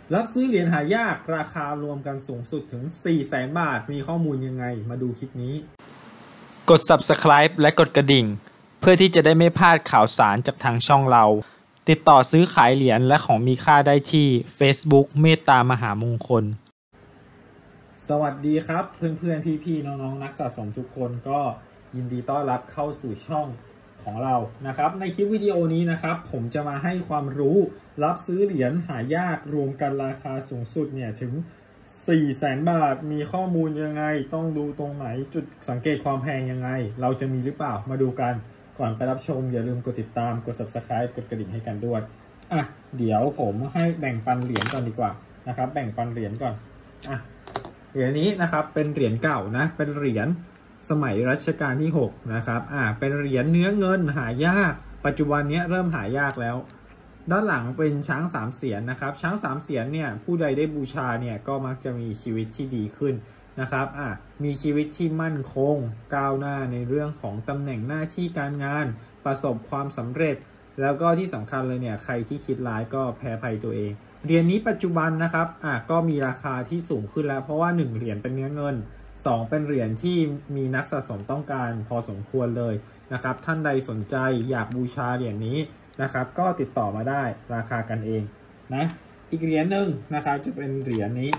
รับซื้อเหรียญหายากราคารวมกันสูงสุดถึง 400,000 บาทมีข้อมูลยังไงมาดูคลิปนี้กด Subscribe และกดกระดิ่งเพื่อที่จะได้ไม่พลาดข่าวสารจากทางช่องเราติดต่อซื้อขายเหรียญและของมีค่าได้ที่ Facebook เมตตามหามงคลสวัสดีครับเพื่อนๆพี่ๆน้องๆนักสะสมทุกคนก็ยินดีต้อนรับเข้าสู่ช่องของเรานะครับในคลิปวิดีโอนี้นะครับผมจะมาให้ความรู้รับซื้อเหรียญหายากรวมกันราคาสูงสุดเนี่ยถึง 400,000 บาทมีข้อมูลยังไงต้องดูตรงไหนจุดสังเกตความแพงยังไงเราจะมีหรือเปล่ามาดูกันก่อนไปรับชมอย่าลืมกดติดตามกด Subscribe กดกระดิ่งให้กันด้วยเดี๋ยวผมให้แบ่งปันเหรียญก่อนดีกว่านะครับแบ่งปันเหรียญก่อนเหรียญนี้นะครับเป็นเหรียญเก่านะเป็นเหรียญสมัยรัชกาลที่6นะครับเป็นเหรียญเนื้อเงินหายากปัจจุบันนี้เริ่มหายากแล้วด้านหลังเป็นช้าง3 เสียนนะครับช้าง3 เสียนเนี่ยผู้ใดได้บูชาเนี่ยก็มักจะมีชีวิตที่ดีขึ้นนะครับมีชีวิตที่มั่นคงก้าวหน้าในเรื่องของตำแหน่งหน้าที่การงานประสบความสำเร็จแล้วก็ที่สำคัญเลยเนี่ยใครที่คิดร้ายก็แพ้ภัยตัวเองเหรียญนี้ปัจจุบันนะครับก็มีราคาที่สูงขึ้นแล้วเพราะว่า1เหรียญเป็นเนื้อเงิน2เป็นเหรียญที่มีนักสะสมต้องการพอสมควรเลยนะครับท่านใดสนใจอยากบูชาเหรียญนี้นะครับก็ติดต่อมาได้ราคากันเองนะอีกเหรียญหนึ่งนะครับจะเป็นเหรียญนี้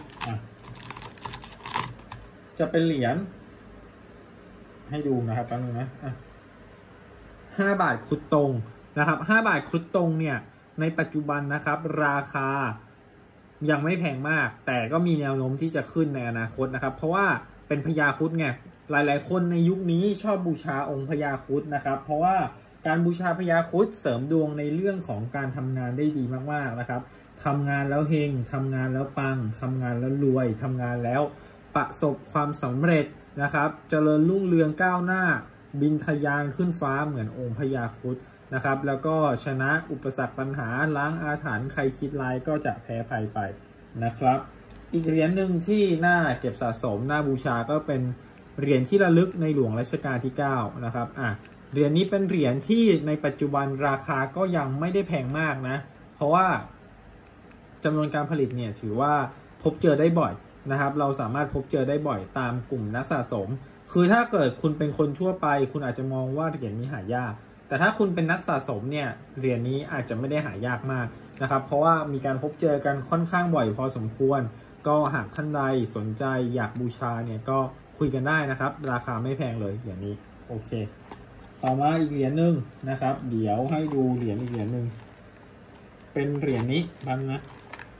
จะเป็นเหรียญให้ดูนะครับแป๊บนึงนะ5 บาทครุฑตรงนะครับ5 บาทครุฑตรงเนี่ยในปัจจุบันนะครับราคายังไม่แพงมากแต่ก็มีแนวโน้มที่จะขึ้นในอนาคตนะครับเพราะว่าเป็นพญาครุฑไงหลายๆคนในยุคนี้ชอบบูชาองค์พญาครุฑนะครับเพราะว่าการบูชาพญาครุฑเสริมดวงในเรื่องของการทำงานได้ดีมากๆนะครับทำงานแล้วเฮงทำงานแล้วปังทำงานแล้วรวยทำงานแล้วประสบความสำเร็จนะครับเจริญรุ่งเรืองก้าวหน้าบินทะยานขึ้นฟ้าเหมือนองค์พญาครุฑนะครับแล้วก็ชนะอุปสรรคปัญหาล้างอาถรรพ์ใครคิดร้ายก็จะแพ้ภัยไปนะครับอีกเหรียญหนึ่งที่น่าเก็บสะสมน่าบูชาก็เป็นเหรียญที่ระลึกในหลวงรัชกาลที่9นะครับเหรียญนี้เป็นเหรียญที่ในปัจจุบันราคาก็ยังไม่ได้แพงมากนะเพราะว่าจำนวนการผลิตเนี่ยถือว่าพบเจอได้บ่อยนะครับเราสามารถพบเจอได้บ่อยตามกลุ่มนักสะสมคือถ้าเกิดคุณเป็นคนทั่วไปคุณอาจจะมองว่าเหรียญนี้หายากแต่ถ้าคุณเป็นนักสะสมเนี่ยเหรียญนี้อาจจะไม่ได้หายากมากนะครับเพราะว่ามีการพบเจอกันค่อนข้างบ่อยพอสมควรก็หากท่านใดสนใจอยากบูชาเนี่ยก็คุยกันได้นะครับราคาไม่แพงเลยอย่างนี้โอเคต่อมาอีกเหรียญหนึ่งนะครับเดี๋ยวให้ดูเหรียญอีกเหรียญหนึ่งเป็นเหรียญนี้บ้างนะ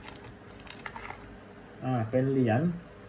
เป็นเหรียญ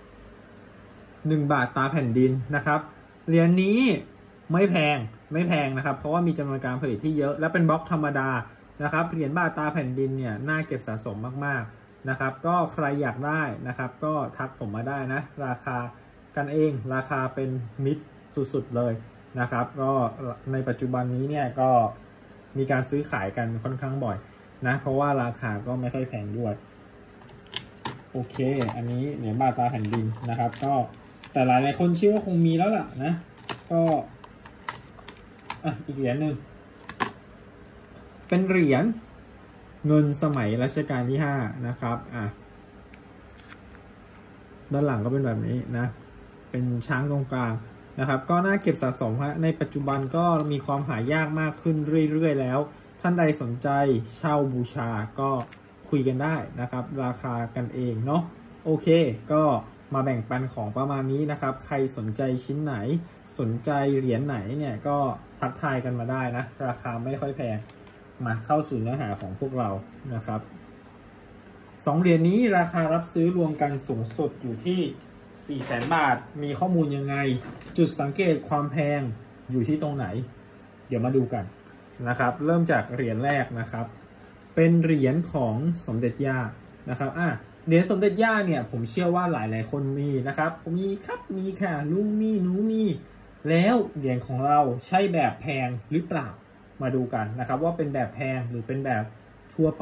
1 บาทตาแผ่นดินนะครับเหรียญนี้ไม่แพงนะครับเพราะว่ามีจำนวนการผลิตที่เยอะและเป็นบล็อกธรรมดานะครับเหรียญบาทตาแผ่นดินเนี่ยน่าเก็บสะสมมากๆนะครับก็ใครอยากได้นะครับก็ทักผมมาได้นะราคากันเองราคาเป็นมิตรสุดๆเลยนะครับก็ในปัจจุบันนี้เนี่ยก็มีการซื้อขายกันค่อนข้างบ่อยนะเพราะว่าราคาก็ไม่ค่อยแพงด้วยโอเคอันนี้เหรียญบาทตาแผ่นดินนะครับก็แต่หลายคนเชื่อว่าคงมีแล้วล่ะนะก็อีกเหรียญหนึ่งเป็นเหรียญเงินสมัยรัชกาลที่5นะครับด้านหลังก็เป็นแบบนี้นะเป็นช้างตรงกลางนะครับก็น่าเก็บสะสมฮะในปัจจุบันก็มีความหายากมากขึ้นเรื่อยๆแล้วท่านใดสนใจเช่าบูชาก็คุยกันได้นะครับราคากันเองเนาะโอเคก็มาแบ่งปันของประมาณนี้นะครับใครสนใจชิ้นไหนสนใจเหรียญไหนเนี่ยก็ทักทายกันมาได้นะราคาไม่ค่อยแพงมาเข้าสู่เนื้อหาของพวกเรานะครับ2 เหรียญนี้ราคารับซื้อรวมกันสูงสุดอยู่ที่ 400,000 บาทมีข้อมูลยังไงจุดสังเกตความแพงอยู่ที่ตรงไหนเดี๋ยวมาดูกันนะครับเริ่มจากเหรียญแรกนะครับเป็นเหรียญของสมเด็จย่านะครับเหรียญสมเด็จย่าเนี่ยผมเชื่อว่าหลายคนมีนะครับผมมีครับมีค่ะลุงมีหนูมีแล้วเหรียญของเราใช่แบบแพงหรือเปล่ามาดูกันนะครับว่าเป็นแบบแพงหรือเป็นแบบทั่วไป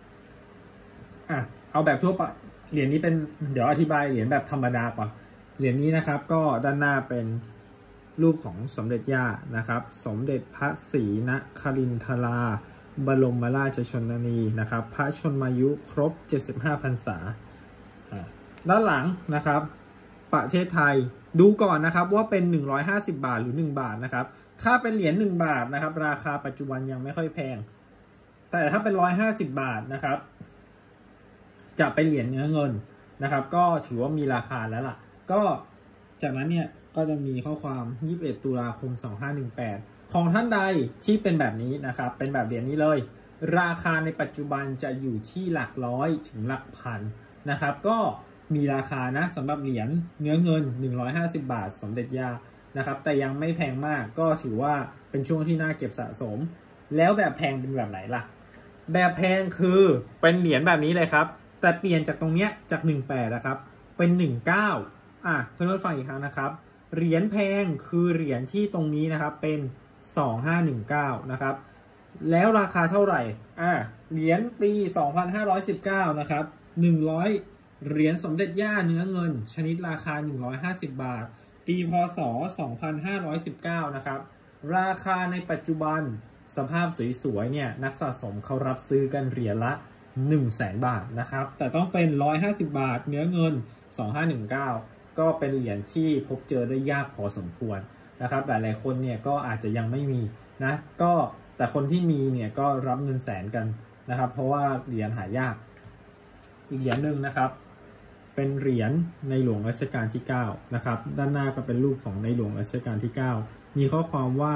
เอาแบบทั่วไปเหรียญนี้เป็นเดี๋ยวอธิบายเหรียญแบบธรรมดาก่อนเหรียญนี้นะครับก็ด้านหน้าเป็นรูปของสมเด็จย่านะครับสมเด็จพระศรีนครินทราบรมราชชนนีนะครับพระชนมายุครบ75พรรษาด้านหลังนะครับประเทศไทยดูก่อนนะครับว่าเป็น150บาทหรือ1บาทนะครับถ้าเป็นเหรียญ1บาทนะครับราคาปัจจุบันยังไม่ค่อยแพงแต่ถ้าเป็น150บาทนะครับจะเป็นเหรียญเนื้อเงินนะครับก็ถือว่ามีราคาแล้วล่ะก็จากนั้นเนี่ยก็จะมีข้อความ21ตุลาคม2518ของท่านใดที่เป็นแบบนี้นะครับเป็นแบบเหรียญนี้เลยราคาในปัจจุบันจะอยู่ที่หลักร้อยถึงหลักพันนะครับก็มีราคานะสำหรับเหรียญเนื้อเงิน150บาทสมเด็จย่านะครับแต่ยังไม่แพงมากก็ถือว่าเป็นช่วงที่น่าเก็บสะสมแล้วแบบแพงเป็นแบบไหนล่ะแบบแพงคือเป็นเหรียญแบบนี้เลยครับแต่เปลี่ยนจากตรงเนี้ยจาก18นะครับเป็น19เพื่อนๆฟังอีกครั้งนะครับเหรียญแพงคือเหรียญที่ตรงนี้นะครับเป็น2519นะครับแล้วราคาเท่าไหร่เหรียญปี2519นะครับ100เหรียญสมเด็จย่าเนื้อเงินชนิดราคา150บาทปีพศ2519นะครับราคาในปัจจุบันสภาพสวยๆเนี่ยนักสะสมเขารับซื้อกันเหรียญละ100,000 บาทนะครับแต่ต้องเป็น150บาทเนื้อเงิน2519ก็เป็นเหรียญที่พบเจอได้ยากพอสมควรนะครับหลายๆคนเนี่ยก็อาจจะยังไม่มีนะก็แต่คนที่มีเนี่ยก็รับเงินแสนกันนะครับเพราะว่าเหรียญหายากอีกเหรียญหนึ่งนะครับเป็นเหรียญในหลวงรัชกาลที่9นะครับด้านหน้าก็เป็นรูปของในหลวงรัชกาลที่9มีข้อความว่า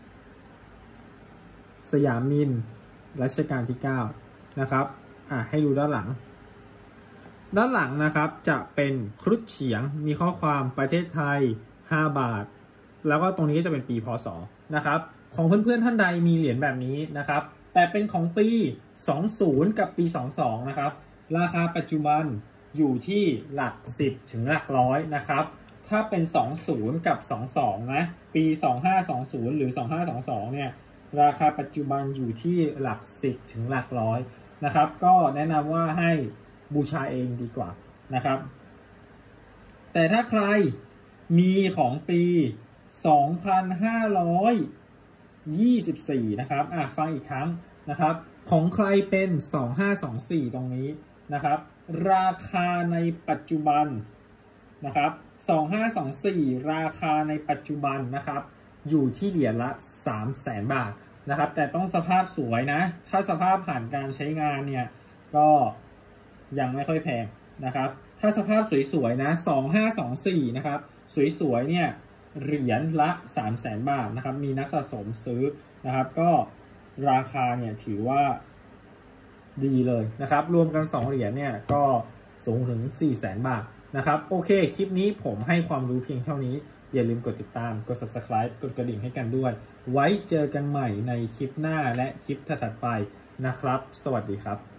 สยามินรัชกาลที่9นะครับให้ดูด้านหลังนะครับจะเป็นครุฑเฉียงมีข้อความประเทศไทย5บาทแล้วก็ตรงนี้จะเป็นปีพศนะครับของเพื่อนๆท่านใดมีเหรียญแบบนี้นะครับแต่เป็นของปี20กับปี22นะครับราคาปัจจุบันอยู่ที่หลัก10ถึงหลักร้อยนะครับถ้าเป็น20กับ22นะปี2520หรือ2522เนี่ยราคาปัจจุบันอยู่ที่หลัก10ถึงหลักร้อยนะครับก็แนะนำว่าให้บูชาเองดีกว่านะครับแต่ถ้าใครมีของปี2524นะครับฟังอีกครั้งนะครับของใครเป็น2524ตรงนี้นะครับราคาในปัจจุบันนะครับ2524ราคาในปัจจุบันนะครับอยู่ที่เหรียญละ300,000 บาทนะครับแต่ต้องสภาพสวยนะถ้าสภาพผ่านการใช้งานเนี่ยก็ยังไม่ค่อยแพงนะครับถ้าสภาพสวยๆนะ2524นะครับสวยๆเนี่ยเหรียญละ300,000 บาทนะครับมีนักสะสมซื้อนะครับก็ราคาเนี่ยถือว่าดีเลยนะครับรวมกัน2เหรียญเนี่ยก็สูงถึง400,000 บาทนะครับโอเคคลิปนี้ผมให้ความรู้เพียงเท่านี้อย่าลืมกดติดตามกด Subscribe กดกระดิ่งให้กันด้วยไว้เจอกันใหม่ในคลิปหน้าและคลิปถัดๆไปนะครับสวัสดีครับ